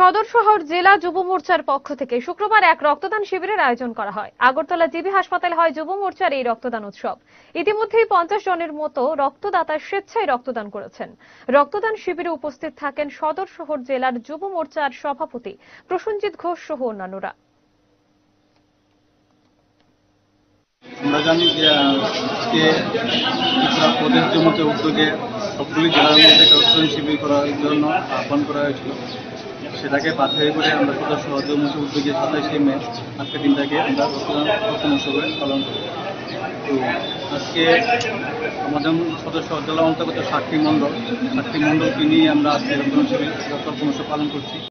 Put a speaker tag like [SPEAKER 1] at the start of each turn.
[SPEAKER 1] সদর শহর জেলা যুব মোর্চার পক্ষ থেকে শুক্রবার এক রক্তদান শিবিরের আয়োজন করা হয়। আগরতলা জিবি হাসপাতালে হয় যুব মোর্চার এই রক্তদান উৎসব। ইতিমধ্যেই 50 জনের মতো রক্তদাতা স্বেচ্ছায় রক্তদান করেছেন। রক্তদান শিবিরে উপস্থিত থাকেন সদর শহর জেলার যুব মোর্চার সভাপতি প্রসেনজিৎ ঘোষ সহ অন্যান্যরা।
[SPEAKER 2] আমরা জানি যে আজকে প্রদেশ জমিতে উদ্যোগে সবগুলি জেলার মধ্যে রক্তদান শিবির করার জন্য আহ্বান করা হয়েছিল। সেটাকে পাথরে করে আমরা সদর শহর জমিতে উদ্যোগে 27শে মে আজকের দিনটাকে আমরা রক্তদান উৎসবে পালন করি। তো আজকে আমাদের সদর শহর জেলা অন্তর্গত সাতটি মণ্ডলকে নিয়ে আমরা আজকে রক্তদান শিবির উৎসব পালন করছি।